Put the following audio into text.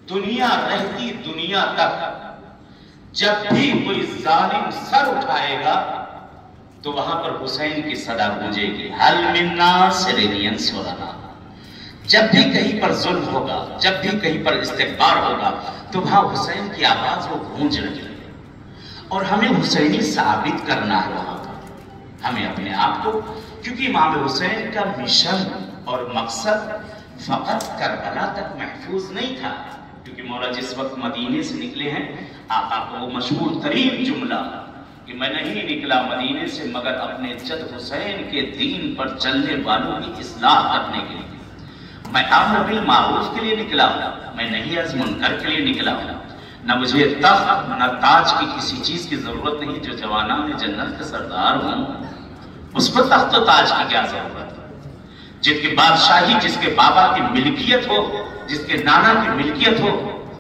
दुनिया रहती दुनिया तक जब भी कोई जालिम सर उठाएगा तो वहां पर हुसैन की सदा गूंजेगी, हल मिन नासिरिन यंसुरना। जब भी कहीं पर जुल्म होगा, जब भी कहीं पर इस्तिग़फ़ार होगा, तो वहां हुसैन की आवाज वो गूंज रही है। और हमें हुसैनी साबित करना है वहां पर, हमें अपने आप को, क्योंकि इमाम हुसैन का मिशन और मकसद फकत करबला तक महफूज नहीं था। क्योंकि मौला जिस वक्त मदीने से निकले हैं, आका को वो मशहूर तरीन जुमला कि मैं नहीं निकला मदीने से मगर अपने जद हुसैन के दीन पर चलने वालों की इस्लाह करने के लिए, मैं अम्र बिल मारूफ के लिए निकला हूं, मैं नहीं अज़्म मुनकर के लिए निकला हूं। न मुझे तख्त न ताज की किसी चीज की जरूरत नहीं, जो जवाना में जन्नत का सरदार हूं उस पर तख्त ताज की क्या जरूरत है। जिसकी बादशाही, जिसके बाबा की मिल्कियत हो, जिसके नाना की मिल्कियत हो,